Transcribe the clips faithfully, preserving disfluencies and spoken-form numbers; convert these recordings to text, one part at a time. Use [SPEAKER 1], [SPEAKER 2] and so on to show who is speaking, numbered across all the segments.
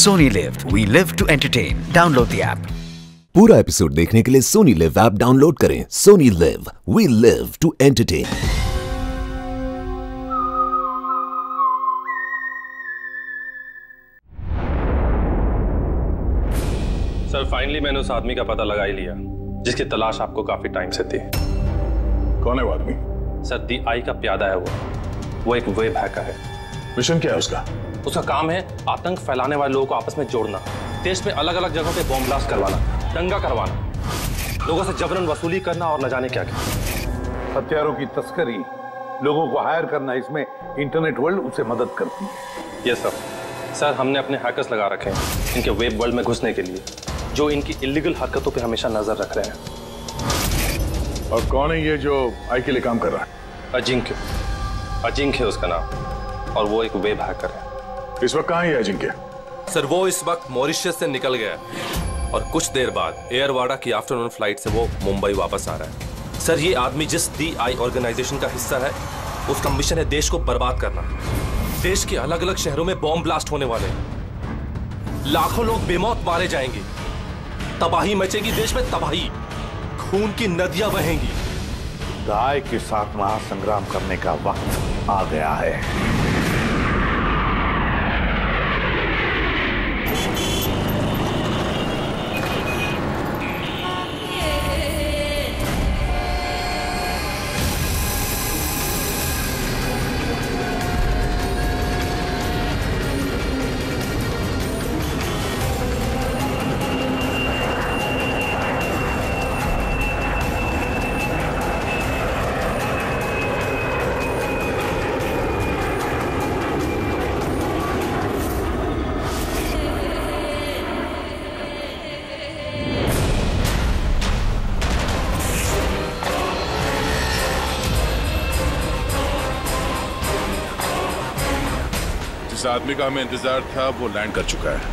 [SPEAKER 1] Sony Live. We live to entertain. Download the app.
[SPEAKER 2] पूरा episode देखने के लिए सोनी लिव ऐप डाउनलोड करें। Sony LIV, we live to entertain.
[SPEAKER 3] Sir finally मैंने उस आदमी का पता लगा ही लिया जिसकी तलाश आपको काफी टाइम से थी।
[SPEAKER 4] कौन है वो आदमी?
[SPEAKER 3] सर दी आई का प्यादा है वो वो एक वेब हैकर है।
[SPEAKER 4] मिशन क्या है उसका?
[SPEAKER 3] उसका काम है आतंक फैलाने वाले लोगों को आपस में जोड़ना, देश में अलग अलग जगहों पे बॉम्ब ब्लास्ट करवाना, दंगा करवाना, लोगों से जबरन वसूली करना और न जाने क्या क्या।
[SPEAKER 4] हथियारों की तस्करी, लोगों को हायर करना, इसमें इंटरनेट वर्ल्ड उसे मदद करती है।
[SPEAKER 3] Yes sir. सर हमने अपने हैकर्स लगा रखे हैं इनके वेब वर्ल्ड में घुसने के लिए, जो इनकी इलीगल हरकतों पे हमेशा नजर रख रहे हैं।
[SPEAKER 4] और कौन है ये जो आई के लिए काम कर रहा है?
[SPEAKER 3] अजिंक्य। अजिंक्य है उसका नाम, और वो एक वेब हैकर है।
[SPEAKER 4] इस वक्त कहाँ है अजिंक्य?
[SPEAKER 5] सर वो इस वक्त मॉरिशस से निकल गया है और कुछ देर बाद एयरवाड़ा की आफ्टरनून फ्लाइट से वो मुंबई वापस आ रहा है। सर ये आदमी जिस डी आई ऑर्गेनाइजेशन का हिस्सा है, उसका मिशन है देश को बर्बाद करना। देश के अलग अलग शहरों में बॉम्ब ब्लास्ट होने वाले हैं, लाखों लोग बेमौत मारे जाएंगे, तबाही मचेगी, देश में तबाही, खून की नदियां बहेंगी।
[SPEAKER 6] दाई के साथ महासंग्राम करने का वक्त आ गया है।
[SPEAKER 4] जिस आदमी का हमें इंतजार था वो लैंड कर चुका है।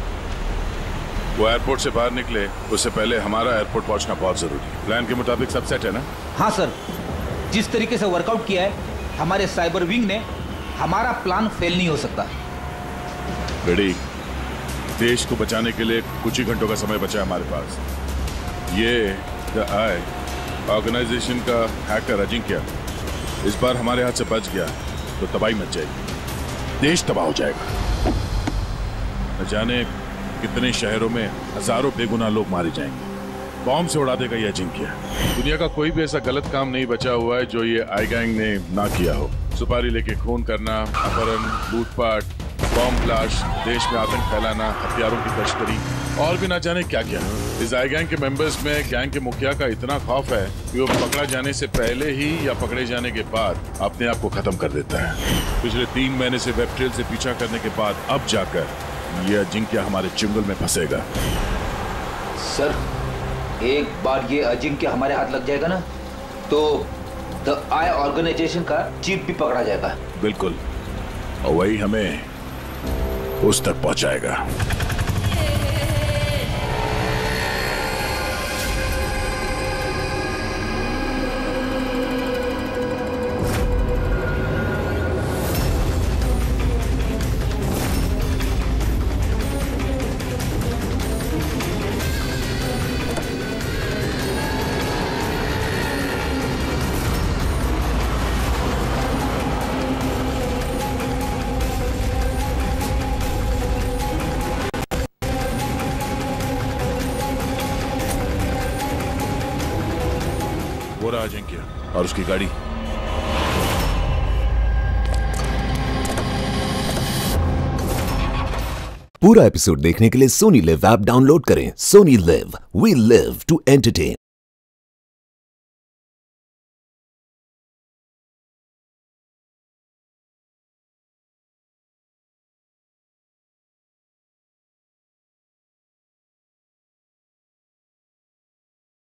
[SPEAKER 4] वो एयरपोर्ट से बाहर निकले उससे पहले हमारा एयरपोर्ट पहुंचना बहुत जरूरी है। प्लान के मुताबिक सब सेट है ना?
[SPEAKER 7] हाँ सर, जिस तरीके से वर्कआउट किया है हमारे साइबर विंग ने, हमारा प्लान फेल नहीं हो सकता।
[SPEAKER 4] बेड़ी, देश को बचाने के लिए कुछ ही घंटों का समय बचा है हमारे पास। ये द आई ऑर्गेनाइजेशन का हैकर अजिंक्य इस बार हमारे हाथ से बच गया तो तबाही मच जाएगी, देश तबाह हो जाएगा। न जाने कितने शहरों में हजारों बेगुनाह लोग मारे जाएंगे। बॉम्ब से उड़ा देगा ये अजिंक्य। दुनिया का कोई भी ऐसा गलत काम नहीं बचा हुआ है जो ये आई गैंग ने ना किया हो। सुपारी लेके खून करना, अपहरण, लूटपाट, बॉम्ब ब्लास्ट, देश में आतंक फैलाना, हथियारों की तस्करी और भी ना जाने क्या क्या। इस आई गैंग के मेंबर्स में गैंग के मुखिया का इतना खौफ है कि वो पकड़ा जाने से पहले ही या पकड़े जाने के बाद अपने आप को खत्म कर देता है। पिछले तीन महीने से वेब ट्रेल से पीछा करने के बाद अब जाकर ये अजिंक्य हमारे चुंगल में फंसेगा।
[SPEAKER 7] सर एक बार ये अजिंक्य हमारे हाथ लग जाएगा ना, तो द आई ऑर्गेनाइजेशन का चीफ भी पकड़ा जाएगा।
[SPEAKER 4] बिल्कुल, और वही हमें उस तक पहुंचाएगा। वो रहा अजिंक्य और उसकी गाड़ी।
[SPEAKER 2] पूरा एपिसोड देखने के लिए सोनी लिव ऐप डाउनलोड करें। Sony LIV, we live to entertain.